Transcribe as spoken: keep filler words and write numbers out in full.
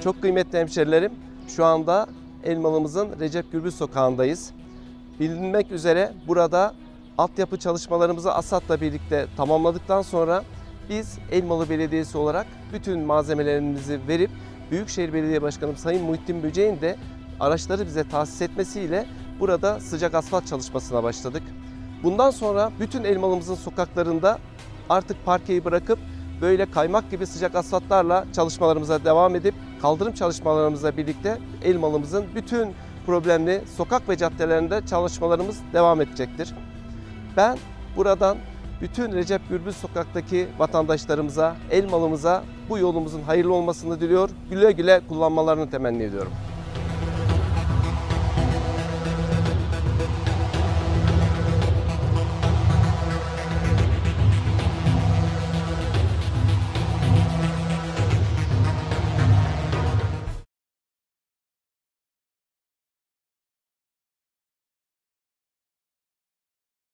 Çok kıymetli hemşerilerim, şu anda Elmalı'mızın Recep Gürbüz Sokağı'ndayız. Bilinmek üzere burada altyapı çalışmalarımızı ASAD'la birlikte tamamladıktan sonra biz Elmalı Belediyesi olarak bütün malzemelerimizi verip Büyükşehir Belediye Başkanım Sayın Muhittin Böceğin de araçları bize tahsis etmesiyle burada sıcak asfalt çalışmasına başladık. Bundan sonra bütün Elmalı'mızın sokaklarında artık parkeyi bırakıp böyle kaymak gibi sıcak asfaltlarla çalışmalarımıza devam edip kaldırım çalışmalarımızla birlikte Elmalı'mızın bütün problemli sokak ve caddelerinde çalışmalarımız devam edecektir. Ben buradan bütün Recep Gürbüz Sokak'taki vatandaşlarımıza, Elmalı'mıza bu yolumuzun hayırlı olmasını diliyor, güle güle kullanmalarını temenni ediyorum.